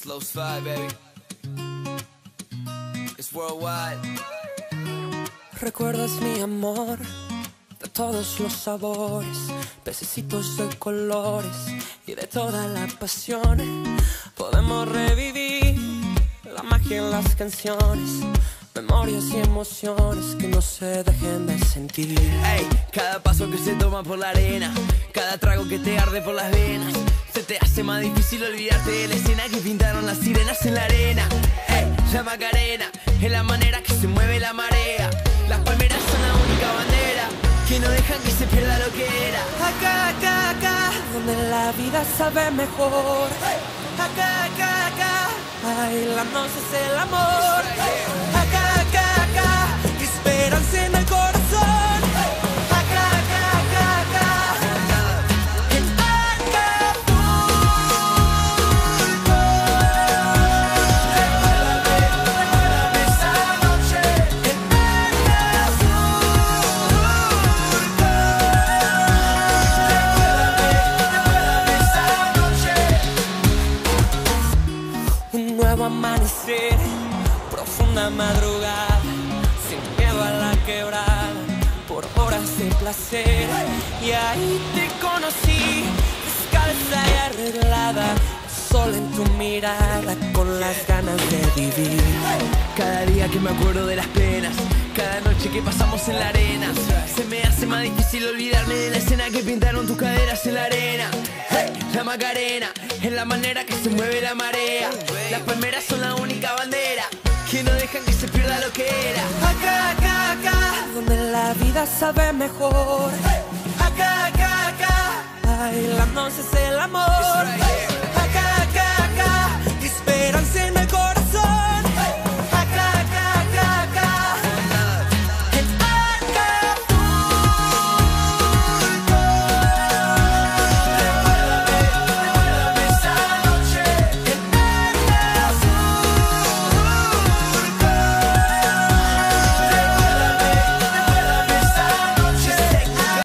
Slow slide, baby. It's worldwide. Recuerdas mi amor de todos los sabores, pececitos de colores y de toda la pasión. Podemos revivir la magia en las canciones, memorias y emociones que no se dejen de sentir. Ey, cada paso que se toma por la arena, cada trago que te arde por las venas, se te hace más difícil olvidarte de la escena que pintaron las sirenas en la arena. Ey, la Macarena es la manera que se mueve la marea. Las palmeras son la única bandera que no dejan que se pierda lo que era. Acá, acá, acá, donde la vida sabe mejor. Acá, acá, acá, bailamos es el amor. Acá, acá, acá, esperanza en el corazón. Acá, acá, acá, acá, en Acapulco. Recuérdame esa noche en Acapulco. Recuérdame esa noche. Un nuevo amanecer, profunda madrugada, sin miedo a la quebrada, por horas de placer. Y ahí te conocí, descalza y arreglada, sol en tu mirada, con las ganas de vivir. Cada día que me acuerdo de las penas, cada noche que pasamos en la arena, se me hace más difícil olvidarme de la escena que pintaron tus caderas en la arena. Hey, la Macarena es la manera que se mueve la marea. Las palmeras son la única bandera que no dejan que se pierda lo que era. Acá, acá, acá, donde la vida sabe mejor. Acá, acá, acá, bailamos es el amor.